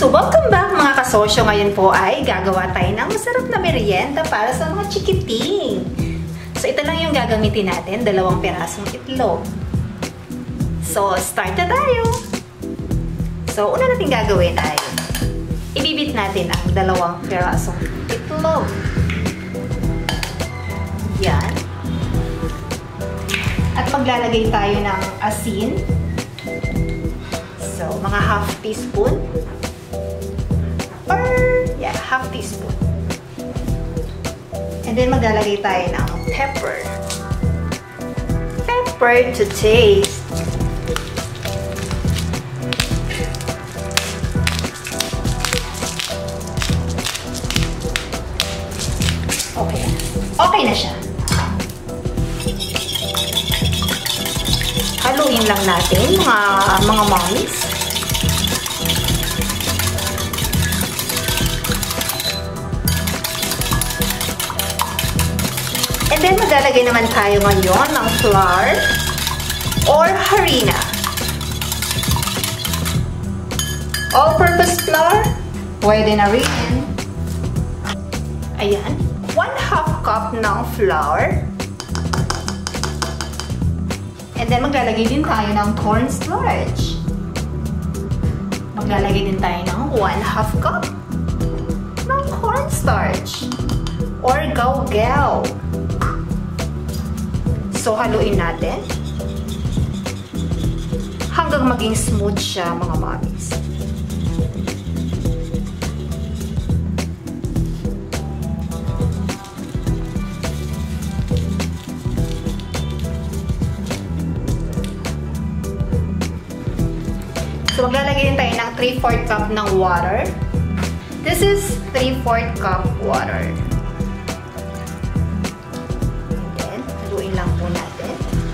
So welcome back mga kasosyo. Ngayon po ay gagawa tayo ng masarap na merienda para sa mga chikiting. So ito lang yung gagamitin natin, 2 pirasong itlog. So start na tayo. So una natin gagawin ay ibibit natin ang 2 pirasong itlog. Yan. At maglalagay tayo ng asin. So, mga half teaspoon. Or, yeah, half teaspoon. And then, maglalagay tayo ng pepper. Pepper to taste. Okay. Okay na siya. Haluin lang natin, mga mommies. And then, maglalagay naman tayo ngayon ng flour or harina. All-purpose flour, pwede na rin. Ayan, 1/2 cup ng flour. And then, maglalagay din tayo ng cornstarch. Maglalagay din tayo ng 1/2 cup ng cornstarch or gaw-gaw. So, haluin natin hanggang maging smooth siya, mga mommies. So, maglalagay din tayo ng 3/4 cup ng water. This is 3/4 cup water. Then, haluin lang po natin.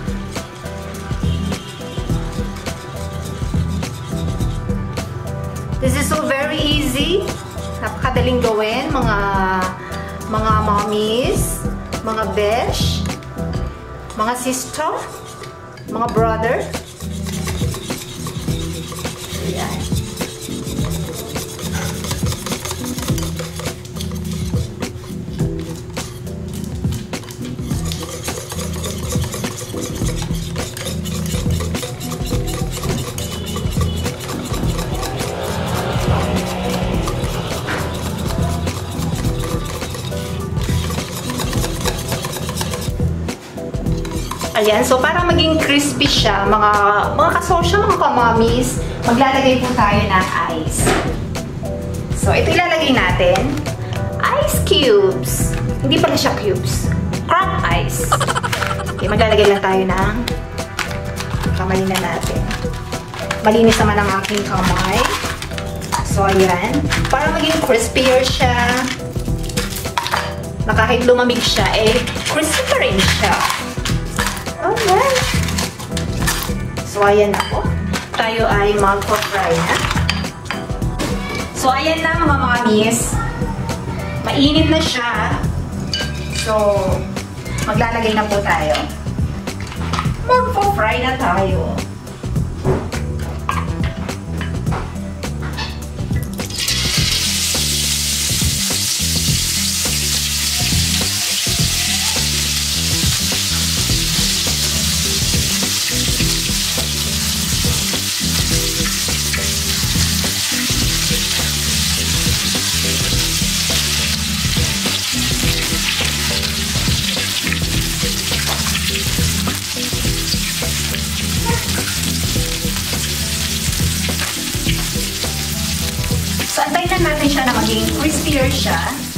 This is so very easy. Napakadaling gawin, mga mommies, mga besh, mga sister, mga brother. Ayan. Ayan, so para maging crispy siya, mga kasosyo, mga ka-mommies, maglalagay po tayo ng ice. So, ito ilalagay natin. Ice cubes. Hindi pala siya cubes. Cracked ice. Okay, maglalagay lang tayo ng kamay na natin. Malinis naman ang aking kamay. So, ayan. Para maging crispier siya, na kahit lumamig siya, crispy pa rin siya. Alright. So, ayan na po. Tayo ay mag-fry na. So, ayan na mga mommies. Mainit na siya. So, maglalagay na po tayo. Mag-fry na tayo. So, antayin na natin siya na maging crispier siya.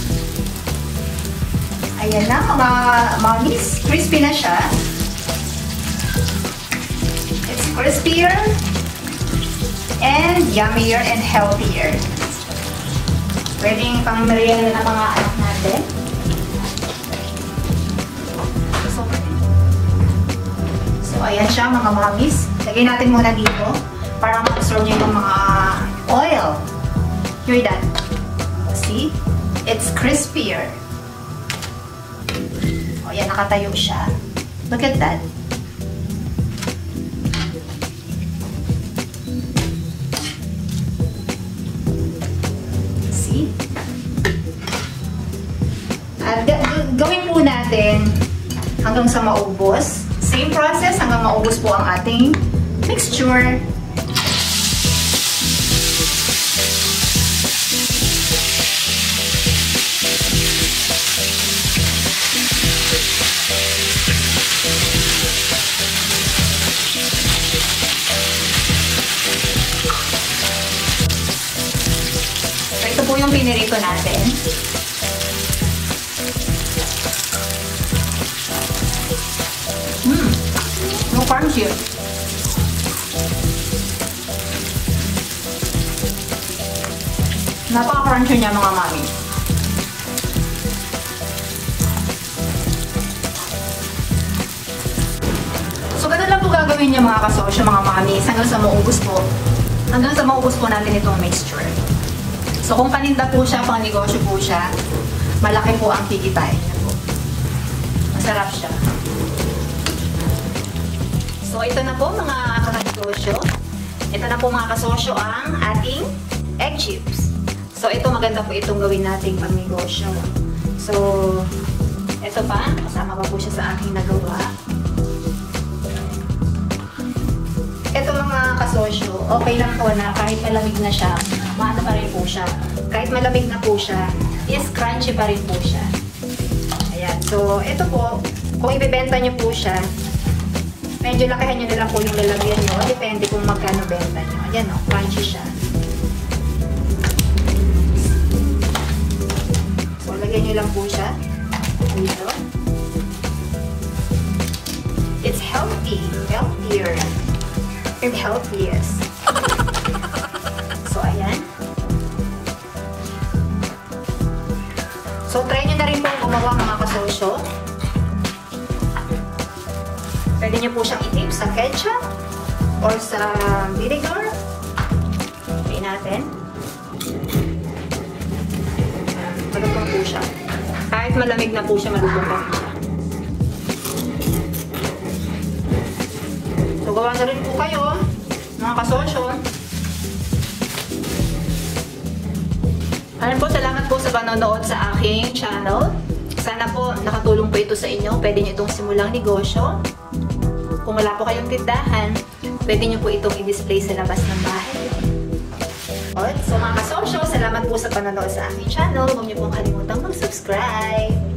Ayan na, mga mommies. Crispy na siya. It's crispier and yummier and healthier. Pwedeng pang merienda ng mga anak natin. So, ayan siya, mga mommies. Lagay natin muna dito para ma-absorb niya yung mga oil. Hear that? See? It's crispier. O, yan, nakatayo siya. Look at that. gawin po natin hanggang sa maubos. Same process hanggang maubos po ang ating mixture. So, ito po yung pinirito natin. No crunchy. Napaka-crunchy niya mga mami. So, ganun lang po gagawin niya mga kasosyo, mga mami, hanggang sa maubos po. Hanggang sa maubos po natin itong mixture. So, kung paninda po siya, pang negosyo po siya, malaki po ang kikitain niya po. Masarap siya. So, ito na po mga kasosyo. Ito na po mga kasosyo ang ating egg chips. So, ito maganda po itong gawin nating pang-negosyo. So, ito pa. Kasama pa po siya sa aking nagawa. Ito mga kasosyo, okay lang po na kahit malamig na siya, maano pa rin po siya. Kahit malamig na po siya, is crunchy pa rin po siya. Ayan. So, ito po, kung ibibenta nyo po siya, medyo lakihan nyo na lang po yung lalagyan nyo. Depende kung magkano benta nyo. Ayan o, crunchy siya. So, lagyan nyo lang po siya. Dito. It's healthy. Healthier. And healthiest. So, ayan. So, try nyo na rin po gumawa mga kasosyo. Pwede nyo po siyang i-dip sa ketchup or sa vinegar. Okay natin. Malutong po siya. Kahit malamig na po siya, malutong pa po siya. So, gawa na rin po kayo, mga kasosyo. Ayan po, salamat po sa panonood sa aking channel. Sana po nakatulong po ito sa inyo. Pwede nyo itong simulang negosyo. Kung wala po kayong tindahan, pwede nyo po itong i-display sa labas ng bahay. So mga kasosyo, salamat po sa panonood sa aking channel. Huwag nyo pong kalimutang mag-subscribe.